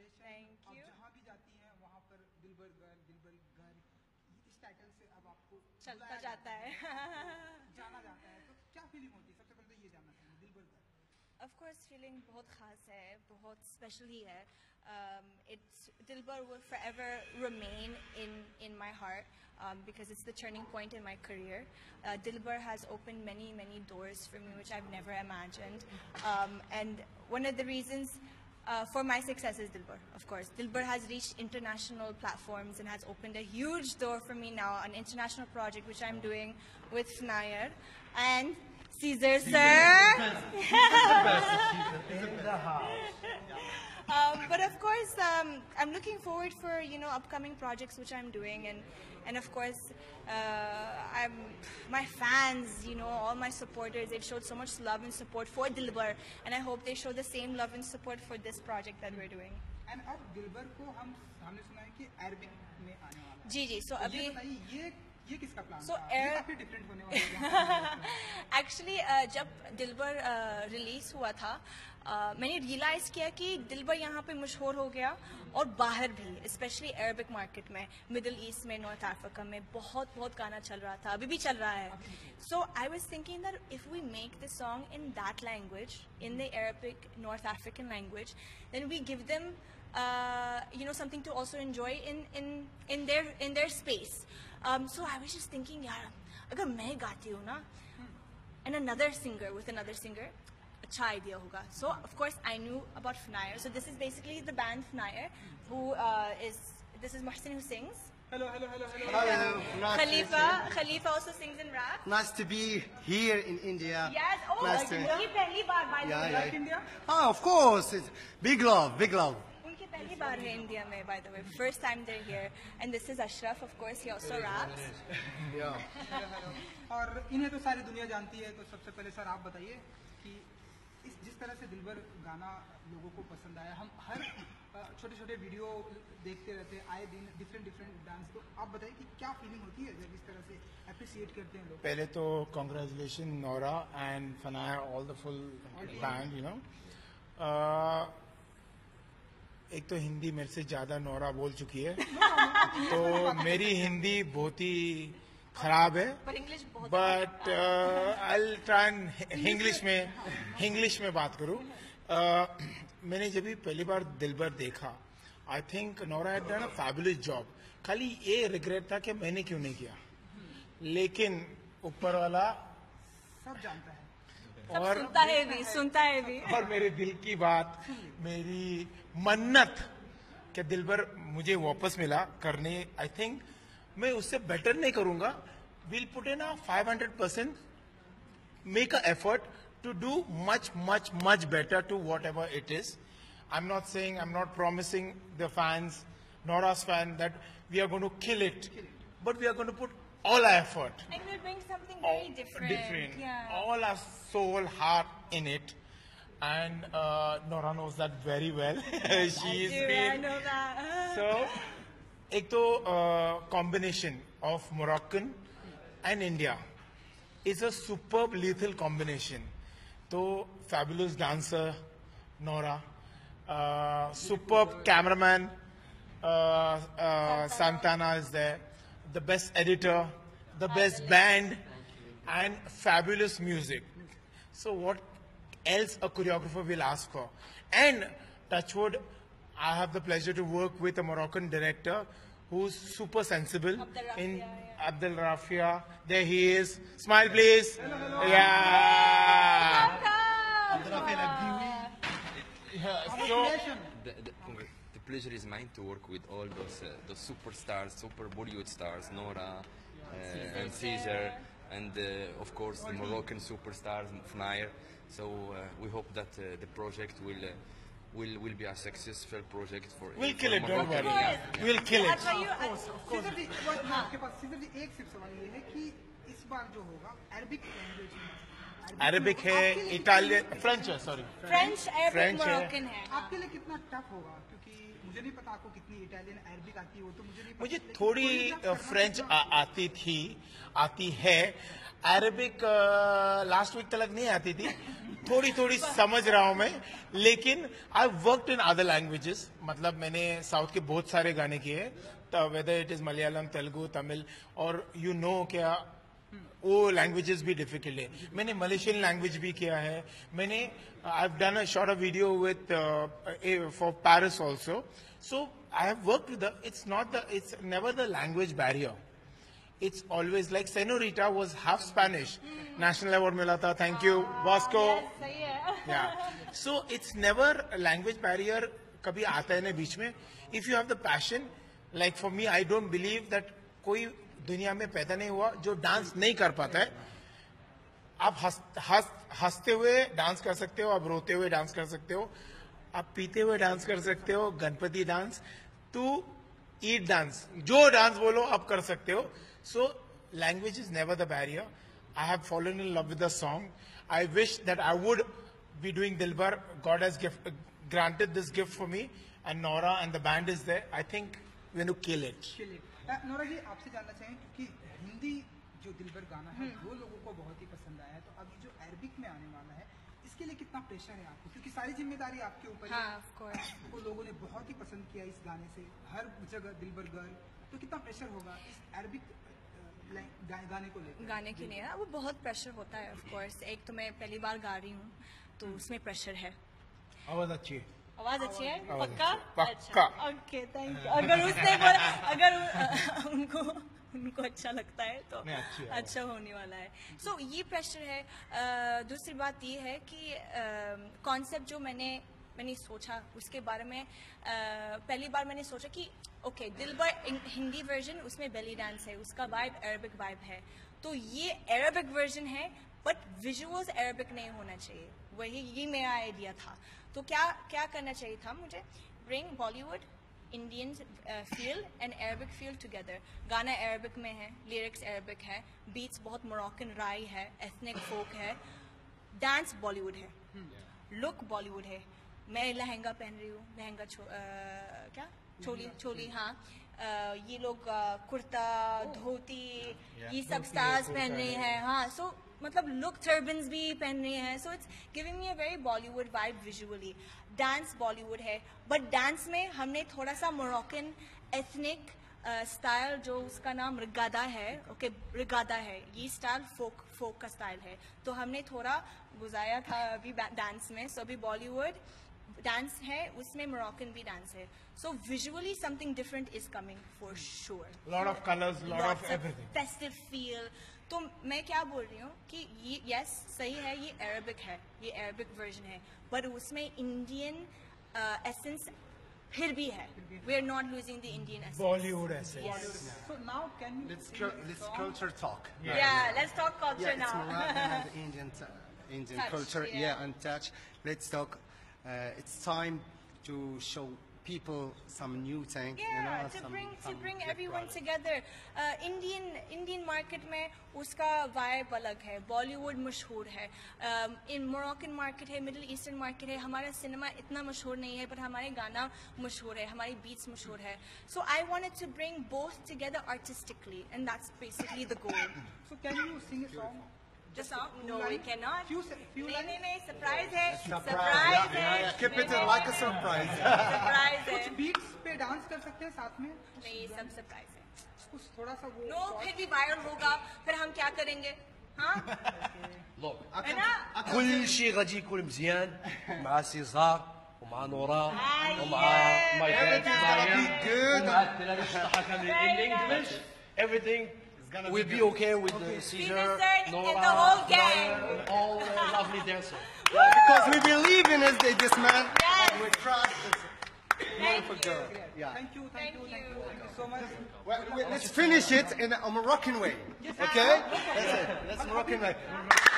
Congratulations. Thank आप you. जहाँ भी जाती हैं वहाँ पर दिलबर गर्ल इस टाइटल से अब आपको चलता बुलाया जाता है. जाना जाता है, तो क्या फीलिंग होती है? सबसे पहले तो ये जानना चाहेंगे Dilbar girl. Of course, feeling बहुत खास है, बहुत special ही है. It's Dilbar will forever remain in my heart because it's the turning point in my career. Dilbar has opened many doors for me which I've never imagined, and one of the reasons for my success is Dilbar. Of course, Dilbar has reached international platforms and has opened a huge door for me now. An international project which I'm doing with Fnayer and Caesar, sir. In the house. But of course, I'm looking forward for upcoming projects which I'm doing, and of course, my fans, all my supporters, they've showed so much love and support for Dilbar, and I hope they show the same love and support for this project that we're doing. And अब दिलबर को हमने सुना है कि Arabic में आने वाला है. जी. So ये अभी बताइए ये किसका प्लान So था? ये काफी डिफरेंट होने वाला है. एक्चुअली जब दिलबर रिलीज हुआ था, मैंने रियलाइज़ किया कि दिलबर यहाँ पे मशहूर हो गया और बाहर भी, स्पेशली अरबिक मार्केट में, मिडिल ईस्ट में, नॉर्थ अफ्रीका में बहुत गाना चल रहा था, अभी भी चल रहा है. So I was thinking that if we make this song in that language, in the Arabic north African language, then we give them something to also enjoy in their space. So I was just thinking, यार अगर मैं गाती हूँ ना, and another singer with another singer, अच्छा idea होगा. So of course I knew about Fnayer. So this is basically the band Fnayer, this is Mohsin who sings. Hello. Khalifa also sings in rap. Nice to be here in India. Yes. Oh, Nice to- उनकी पहली बार by the Yeah, way. yeah. Like India? Oh, of course. It's big love. उनकी पहली बार है India में, by the way. First time they're here. And this is Ashraf, of course. He also raps. Yeah. Hello. और इन्हें तो सारी दुनिया जानती है, तो सबसे पहले सर आप बताइए कि जिस तरह से दिलबर गाना लोगों को पसंद आया, हम हर छोटे वीडियो देखते रहते हैं आए दिन, डिफरेंट डांस, तो आप बताइए कि क्या फीलिंग होती है जब इस तरह से अप्रिशिएट करते हैं लोग? पहले तो congratulations Nora and Fnayer, all the full band, एक तो हिंदी मेरे से ज्यादा नोरा बोल चुकी है, तो मेरी हिंदी बहुत ही खराब है, But English बहुत बट आई ट्राई इंग्लिश में बात करूं. मैंने जब भी पहली बार दिलबर देखा, I think Nora had done a fabulous job. खाली ये रिग्रेट था कि मैंने क्यों नहीं किया, लेकिन ऊपर वाला सब जानता है. और सुनता है भी. और मेरे दिल की बात, मेरी मन्नत कि दिलबर मुझे वापस मिला करने, आई थिंक मैं उससे बेटर नहीं करूंगा. Will put in 500%, make a effort to do much better to whatever it is. I'm not saying, I'm not promising the fans, Nora's fan, that we are going to kill it, but we are going to put all our effort. And we're doing something very different. Yeah. All our soul, heart in it. And Nora knows that very well. She's I been. know that. So, एक तो combination of Moroccan and India is a superb lethal combination. तो fabulous dancer Nora, superb cameraman Santana is there, the best editor, the best band, and fabulous music. So what else a choreographer will ask for? And touchwood, I have the pleasure to work with a Moroccan director who's super sensible. Abdel Rafia. There he is. Smile, please. Yeah. So, the pleasure is mine to work with all those superstars, super Bollywood stars, Nora and Caesar, and of course the Moroccan superstars, Fnayer. So we hope that the project will be a successful project for. we'll kill it. Don't Moroccan. worry. Yeah. We'll kill it. Caesar ji, आपके पास scissor जी एक सिर्फ सवाल ये है कि इस बार जो होगा अरबिक लैंग्वेज में अरेबिक है, इटालियन, फ्रेंच है, सॉरी फ्रेंच, अरबिक, फ्रेंच है। मोरक्कन है। आपके लिए कितना टफ होगा, क्योंकि मुझे नहीं पता आपको कितनी इटालियन अरबिक आती है, वो तो मुझे नहीं पता। मुझे लेकिन थोड़ी कोरियोग्राफ करना फ्रेंच कितना- आती है। अरेबिक लास्ट वीक तक नहीं आती थी, थोड़ी समझ रहा हूं मैं, लेकिन I worked in other languages. मतलब मैंने साउथ के बहुत सारे गाने किए, whether it is Malayalam, Telugu, Tamil, और यू नो क्या वो लैंग्वेजेस भी डिफिकल्ट है। मैंने मलेशियन लैंग्वेज भी किया है। मैंने I have done a short video with for Paris also. So I have worked with it's never the language barrier. It's always like Senorita was half Spanish. National award मिला था. Thank you, Vasco. सही है। Yeah. So it's never a language barrier. कभी आता है ना बीच में. If you have the passion, like for me, I don't believe that कोई दुनिया में पैदा नहीं हुआ जो डांस नहीं कर पाता है. आप हंसते हुए डांस कर सकते हो, आप रोते हुए डांस कर सकते हो, आप पीते हुए डांस कर सकते हो, Ganpati dance, duet dance, जो डांस बोलो आप कर सकते हो. So language is never the barrier. I have fallen in love with the song. I wish that I would be doing Dilbar. God has granted this gift for me, and Nora and the band is there. I think we're going to kill it. चलिए Nora ji, आपसे जानना चाहें कि हिंदी जो दिलबर गाना है वो लोगों को बहुत ही पसंद आया है, तो अभी जो अरबिक में आने वाला है इसके लिए कितना प्रेशर है आपको, क्योंकि सारी जिम्मेदारी आपके ऊपर है। हाँ, of course. वो लोगों ने बहुत ही पसंद किया इस गाने से, हर जगह दिलबर गर्ल, तो कितना प्रेशर होगा इस अरबिक गाने को लेकर? गाने के लिए ना वो बहुत प्रेशर होता है, ऑफ कोर्स। एक तो मैं पहली बार गा रही हूँ, तो उसमें प्रेशर है। आवाज अच्छी है. आवाज अच्छी है, आवाज पक्का? अच्छी, पक्का. Okay, thank you. अगर उसने बोला, अगर उनको अच्छा लगता है तो नहीं, अच्छी है, अच्छा होने वाला है। सो ये प्रेशर है। दूसरी बात ये है कि कॉन्सेप्ट जो मैंने सोचा उसके बारे में, पहली बार मैंने सोचा कि ओके, दिलबर हिंदी वर्जन, उसमें बेली डांस है, उसका वाइब अरबिक वाइब है, तो ये अरबिक वर्जन है, बट विजुअल्स अरबिक नहीं होना चाहिए। ये मेरा आइडिया था। तो क्या करना चाहिए था मुझे? Bring Bollywood, Indian feel and Arabic feel together. गाना अरबिक में है, लिरिक्स अरबिक है, बीट्स बहुत मोरक्कन राई है, एथनिक फोक है, डांस बॉलीवुड है, लुक बॉलीवुड है। मैं लहंगा पहन रही हूँ, लहंगा क्या चोली, हाँ। ये लोग कुर्ता, धोती, ये सब स्टार्स पहन रहे हैं, हाँ। सो मतलब लुक, टर्बन्स भी पहन रहे हैं। So it's giving me a very Bollywood vibe visually. Dance Bollywood है, बट डांस में हमने थोड़ा सा मोरक्कन एथनिक स्टाइल, जो उसका नाम रिगादा है, ओके, रिगादा है, ये स्टाइल फोक का स्टाइल है, तो हमने थोड़ा गुजारा था अभी डांस में। सो अभी बॉलीवुड डांस है, उसमें मोरक्कन भी डांस है। So visually something different is coming for sure. Lot of colours, lot of everything, festive feel. तो मैं क्या बोल रही हूँ कि ये यस सही है, ये अरबिक है, ये अरबिक वर्जन है, पर उसमें इंडियन एसेंस फिर भी है। We are not losing the Indian essence. Bollywood ऐसे. So now can you Let's culture talk. Yeah, let's talk culture Yeah, it's now. Moroccan and Indian Touch, culture. yeah. Yeah, and touch. Let's talk. It's time to show people some new things. Yeah, you know, to some bring different everyone products. together. Indian market में उसका vibe अलग है, Bollywood मशहूर है, in Moroccan market है, Middle Eastern market है, हमारा cinema इतना मशहूर नहीं है, पर हमारे गाना मशहूर है, हमारी beats मशहूर है. So I wanted to bring both together artistically, and that's basically the goal. So can you sing a song? Just no, we cannot. Few नहीं, surprise है, Surprise. surprise है. Yeah, keep it like a surprise. Surprise है. कुछ beats पे dance कर सकते हैं साथ में? नहीं, सब surprise है. कुछ थोड़ा सा वो नो, फिर भी वायरल होगा, फिर हम क्या करेंगे? हाँ? है ना? كل شيء غادي يكون مزيان مع سيزار ومع نورا ومع ماي Everything's gonna be good. ومع الدراري الشطحة كاملين in English. Everything will be okay with the Caesar, Caesar, Nora, and the whole gang. and all lovely dancers. Because we believe in this man. Yes. We trust this Thank beautiful you. girl. Yeah. Thank you so much. Let's finish it in a Moroccan way. Okay? That's it. That's Moroccan way.